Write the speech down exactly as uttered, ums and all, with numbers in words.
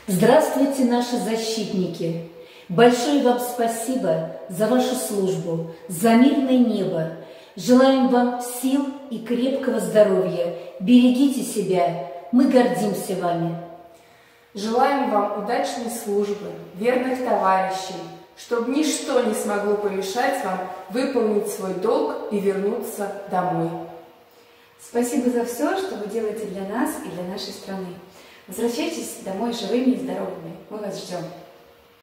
Здравствуйте, наши защитники! Большое вам спасибо за вашу службу, за мирное небо. Желаем вам сил и крепкого здоровья. Берегите себя, мы гордимся вами. Желаем вам удачной службы, верных товарищей, чтобы ничто не смогло помешать вам выполнить свой долг и вернуться домой. Спасибо за все, что вы делаете для нас и для нашей страны. Возвращайтесь домой живыми и здоровыми. Мы вас ждем.